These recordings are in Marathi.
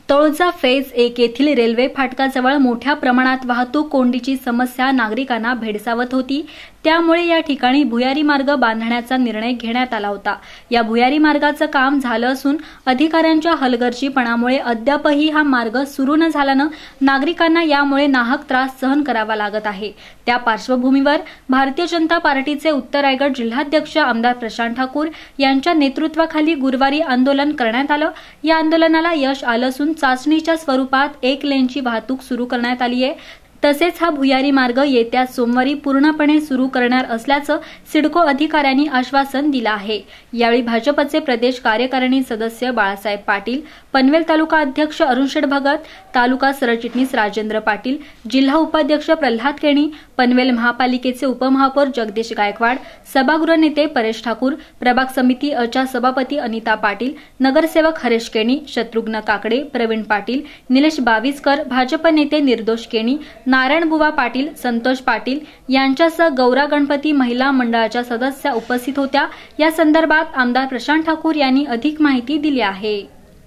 तळोजा फेज 1 येथील रेल्वे फाटकाजवळ मोठ्या प्रमाणात वाहतूक कोंडीची समस्या नागरिकांना भेडसावत होती। त्यामुळे या ठिकाणी भुयारी मार्ग बांधण्याचा निर्णय घेण्यात आला होता। या भुयारी मार्गाचं काम झालं असून अधिकाऱ्यांच्या हलगर्जीपणामुळे अद्यापही हा मार्ग सुरू न झाल्यानं नागरिकांना यामुळे नाहक त्रास सहन करावा लागत आहे। त्या पार्श्वभूमीवर भारतीय जनता पार्टीचे उत्तर रायगड जिल्हाध्यक्ष आमदार प्रशांत ठाकूर यांच्या नेतृत्वाखाली गुरुवारी आंदोलन करण्यात आलं। या आंदोलनाला यश आलं असून चाचणीच्या स्वरूपात 1 लेनची वाहतूक सुरू करण्यात आली आहे। तसेच हा भुयारी मार्ग येत्या सोमवारी पूर्णपणे सुरू करणार असल्याचं सिडको अधिकाऱ्यांनी आश्वासन दिलं आहे। यावेळी भाजपचे प्रदेश कार्यकारिणी सदस्य बाळासाहेब पाटील, पनवेल तालुका अध्यक्ष अरुण भगत, तालुका सरचिटणीस राजेंद्र पाटील, जिल्हा उपाध्यक्ष प्रल्हाद केणी, पनवेल महापालिकेचे उपमहापौर जगदीश गायकवाड, सभागृह नेते परेश ठाकूर, प्रभाग समिती अच्या सभापती अनिता पाटील, नगरसेवक हरेश केणी, शत्रुघ्न काकडे, प्रवीण पाटील, निलेश बाविस्कर, भाजप नेते निर्दोष केणी, नारायणबुवा पाटील, संतोष पाटील यांच्यासह गौरा गणपती महिला मंडळाच्या सदस्या उपस्थित होत्या। या संदर्भात आमदार प्रशांत ठाकूर यांनी अधिक माहिती दिली आहे।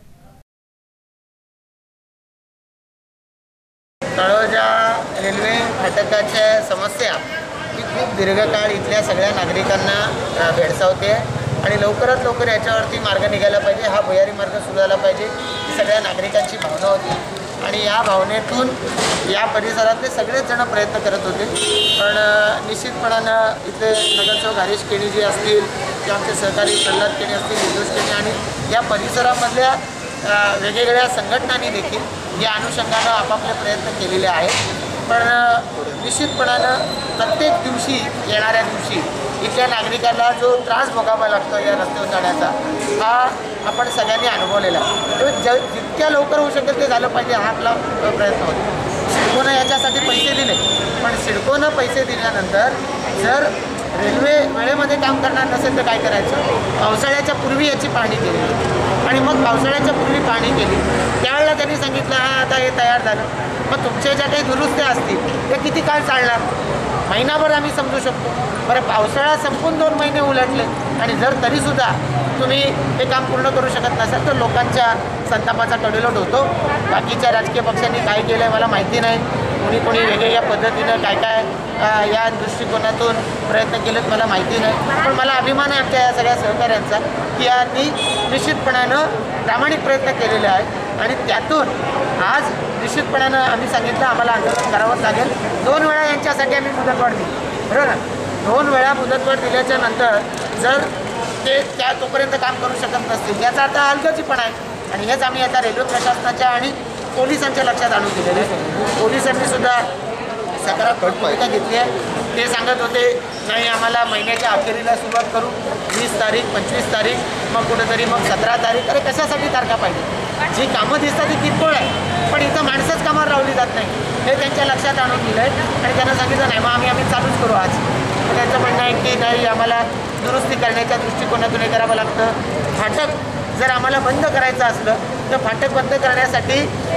तळोजा रेल्वे फाटकाच्या समस्या ही खूप दीर्घकाळ इथल्या सगळ्या नागरिकांना भेडसावते आणि लवकरात लवकर याच्यावरती मार्ग निघायला पाहिजे। हा भुयारी मार्ग सुरू झाला पाहिजे ही सगळ्या नागरिकांची भावना होती आणि या भावनेतून या परिसरातले सगळेच जण प्रयत्न करत होते। पण निश्चितपणानं इथले नगरसेवक हरीश केणी जी असतील किंवा आमचे सहकारी प्रल्हाद केणी असतील, निर्दोष केणी आणि या परिसरामधल्या वेगवेगळ्या संघटनांनी देखील या अनुषंगानं आपापले प्रयत्न केलेले आहेत। पण निश्चितपणानं प्रत्येक दिवशी येणाऱ्या दिवशी इथल्या नागरिकांना जो त्रास भोगावा लागतो या रस्त्यावर जाण्याचा हा आपण सगळ्यांनी अनुभवलेला आहे। जितक्या लवकर होऊ शकेल ते झालं पाहिजे हा आपला प्रयत्न होता। सिडकोनं याच्यासाठी पैसे दिले, पण सिडकोनं पैसे दिल्यानंतर जर रेल्वे वेळेमध्ये काम करणार नसेल तर काय करायचं? पावसाळ्याच्या पूर्वी याची पाहणी केली आणि मग पावसाळ्याच्या पूर्वी पाहणी केली त्यावेळेला त्यांनी सांगितलं आता हे तयार झालं। मग तुमच्या ज्या काही दुरुस्त्या असतील त्या किती काळ चालणार? महिनाभर आम्ही समजू शकतो। बरं, पावसाळा संपून 2 महिने उलटले आणि जर तरीसुद्धा तुम्ही हे काम पूर्ण करू शकत नसाल तर लोकांच्या संतापाचा टडेलोट होतो। बाकीच्या राजकीय पक्षांनी काय केलं आहे मला माहिती नाही, कोणी वेगवेगळ्या पद्धतीनं काय या दृष्टिकोनातून प्रयत्न केलेत मला माहिती नाही। पण मला अभिमान आहे आमच्या या सगळ्या सहकाऱ्यांचा की यांनी निश्चितपणानं प्रामाणिक प्रयत्न केलेले आहेत आणि त्यातून आज निश्चितपणानं आम्ही सांगितलं आम्हाला आंदोलन करावंच लागेल। 2 वेळा यांच्यासाठी आम्ही मुदतवाढ दिली, बरोबर ना? 2 वेळा मुदतवाढ दिल्याच्या नंतर जर ते तोपर्यंत काम करू शकत नसतील याचा अर्थ हलगर्जीपणा आहे आणि हेच आम्ही आता रेल्वे प्रशासनाच्या आणि पोलिसांच्या लक्षात आणून दिलेले आहे। पोलिसांनी सुद्धा सकारात्मक भूमिका घेतली आहे। ते सांगत होते नाही आम्हाला महिन्याच्या अखेरीला सुरुवात करू, 20 तारीख, 25 तारीख, मग कुठेतरी मग 17 तारीख। अरे कशासाठी तारखा पाहिजे? जी कामं दिसतात ती किरकोळ आहे, पण इथं माणसंच कामावर लावली जात नाही हे त्यांच्या लक्षात आणून दिलं आहे आणि त्यांना सांगितलं नाही मग आम्ही चालूच करू आज। त्यांचं म्हणणं आहे की नाही आम्हाला दुरुस्ती करण्याच्या दृष्टिकोनातून हे करावं लागतं। फाटक जर आम्हाला बंद करायचं असलं तर फाटक बंद करण्यासाठी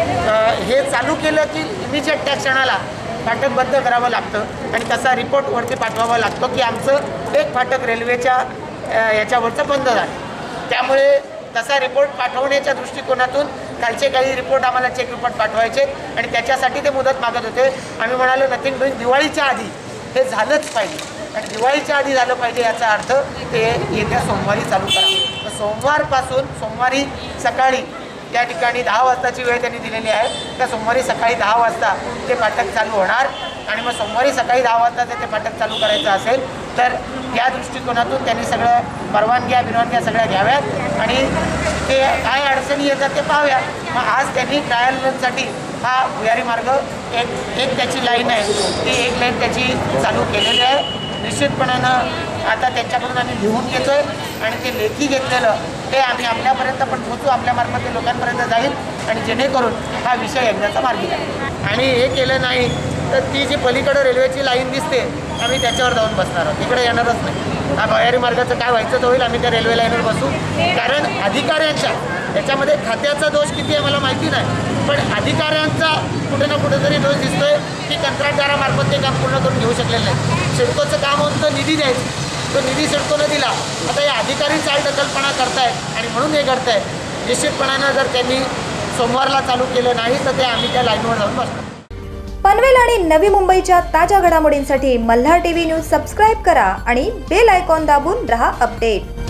हे चालू केलं की इमिजिएट त्या क्षणाला फाटक बंद करावं लागतं आणि तसा रिपोर्ट वरती पाठवावा लागतो की आमचं एक फाटक रेल्वेच्या याच्यावरचं बंद झालं। त्यामुळे तसा रिपोर्ट पाठवण्याच्या दृष्टिकोनातून कालचे काही रिपोर्ट आम्हाला चेक रिपोर्ट पाठवायचे आणि त्याच्यासाठी ते मुदत मागत होते। आम्ही म्हणालो नथिंग डुईंग दिवाळीच्या आधी हे झालंच पाहिजे आणि दिवाळीच्या आधी झालं पाहिजे याचा अर्थ ते येत्या सोमवारी चालू करा। सोमवारपासून सोमवारी सकाळी त्या ठिकाणी 10 वाजताची वेळ त्यांनी दिलेली आहे। त्या सोमवारी सकाळी 10 वाजता ते फाटक चालू होणार आणि मग सोमवारी सकाळी 10 वाजता ते फाटक चालू करायचं असेल तर या दृष्टिकोनातून त्यांनी सगळं परवानग्या सगळ्या घ्याव्यात आणि ते काय अडचणी येतात ते पाहूयात। मग आज त्यांनी ट्रायल रनसाठी हा भुयारी मार्ग एक त्याची लाईन आहे ती 1 लाईन त्याची चालू केलेली आहे। निश्चितपणानं आता त्यांच्याकडून आम्ही लिहून घेतोय आणि ते लेखी घेतलेलं ते आम्ही आपल्यापर्यंत पण पोहोचू, आपल्यामार्फत ते लोकांपर्यंत जाईल आणि जेणेकरून हा विषय एकदाचा मार्गी लागेल। आणि हे केलं नाही तर ती जी पलीकडं रेल्वेची लाईन दिसते आम्ही त्याच्यावर जाऊन बसणार आहोत, तिकडे येणारच नाही। हा भुयारी मार्गाचं काय व्हायचं तर होईल, आम्ही त्या रेल्वे लाईनवर बसू। कारण अधिकाऱ्यांच्या याच्यामध्ये खात्याचा दोष किती आहे मला माहिती नाही, पण अधिकाऱ्यांचा कुठे ना कुठेतरी दोष दिसतोय की कंत्राटदारामार्फत ते काम पूर्ण करून घेऊ शकलेलं नाही। सिडकोचं काम होतं निधी द्यायचं, तो निधी सिडकोनं दिला, आता हे अधिकारी चालढकलपणा करतायत आणि म्हणून हे करतायत। निश्चितपणानं जर त्यांनी सोमवारला चालू केलं नाही तर ते आम्ही त्या लाईनवर जाऊन बसतो. पनवेल आणि नवी मुंबईच्या ताज्या घडामोडींसाठी मल्हार टीव्ही न्यूज सबस्क्राईब करा आणि बेल आयकॉन दाबून रहा अपडेट.